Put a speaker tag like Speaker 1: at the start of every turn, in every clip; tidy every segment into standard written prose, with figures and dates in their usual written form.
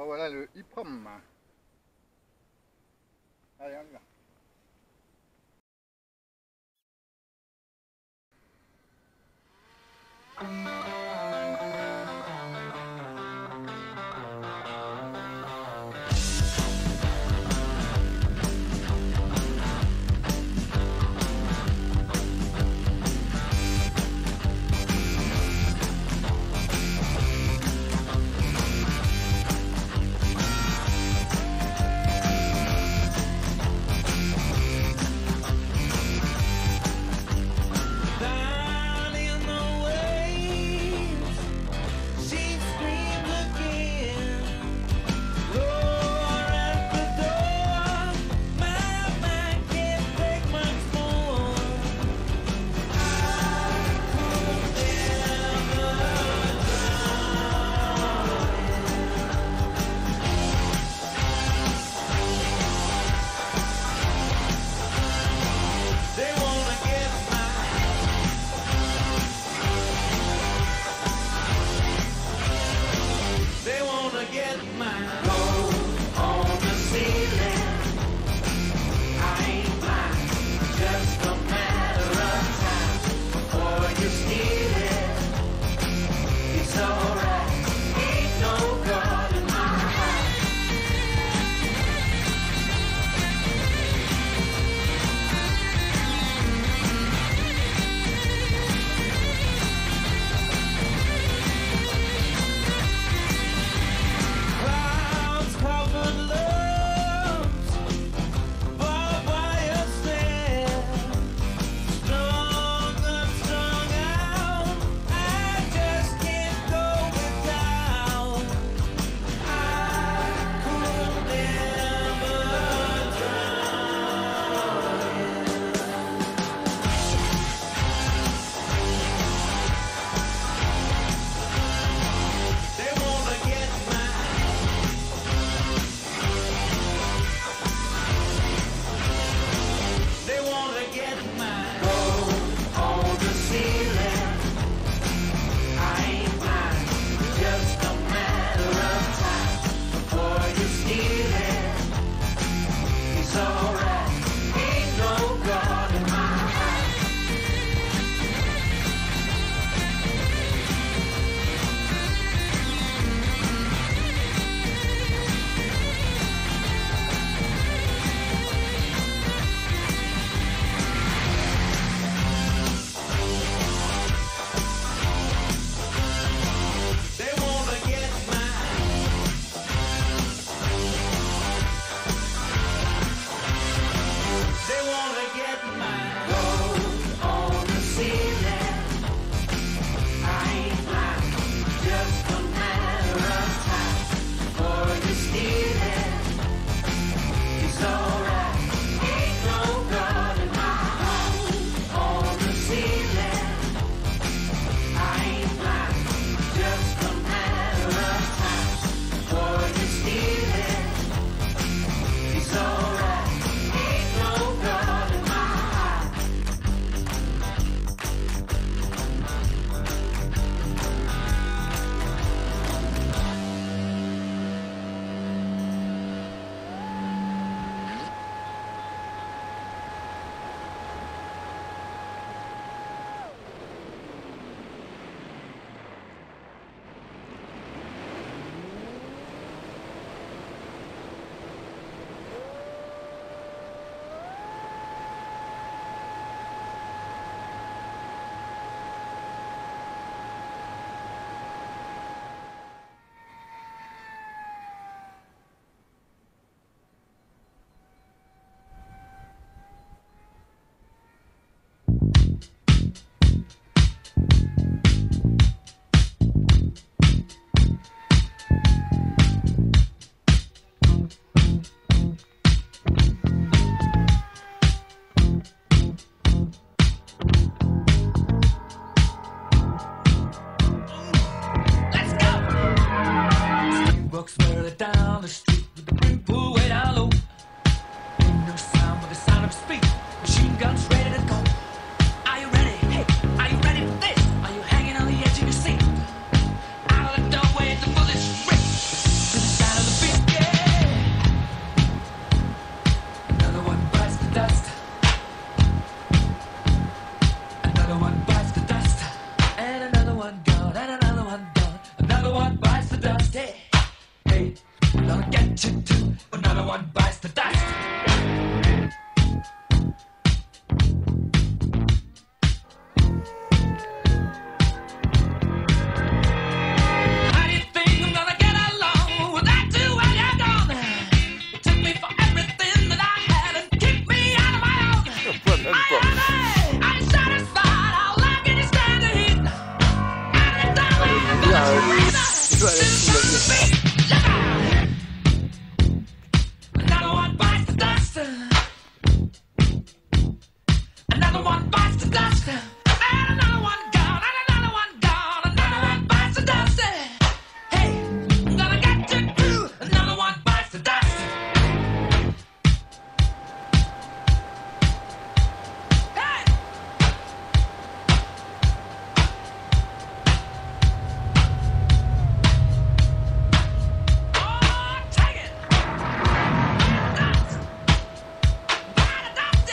Speaker 1: Oh, voilà le hippum. Allez, on y va.
Speaker 2: Down in the way Another one bites the dust. Hey, hey, I'm gonna get you too. Another one bites the dust. How do you think I'm gonna get along without you when you're gone? You took me for everything that I had and kicked me out of my own. I'm satisfied. How long can you stand the heat? And the way I'm gonna another one bites the dust. Another one bites the dust. And another one gone. And another one gone. Another one bites the dust. Hey, I'm gonna get you too. Another one bites the dust. Hey! Oh, take it! Dust! Bite the dust!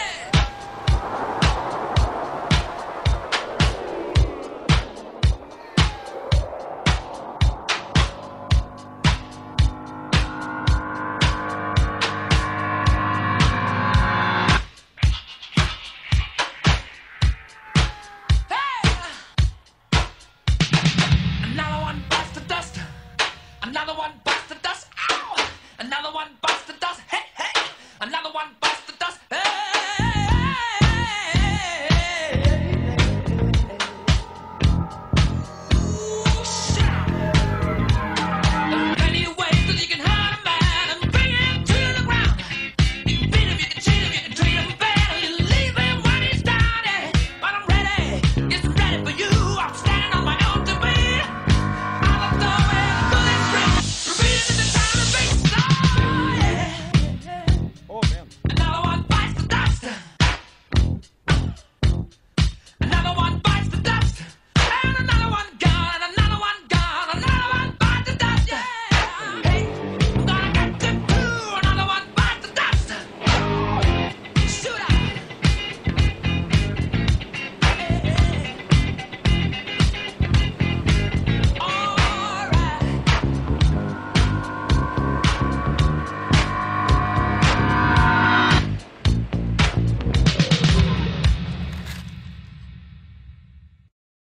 Speaker 2: Hey! Another one bites the dust. Another one bites the dust. Ow! Another one bites the dust. Hey, hey! Another one bites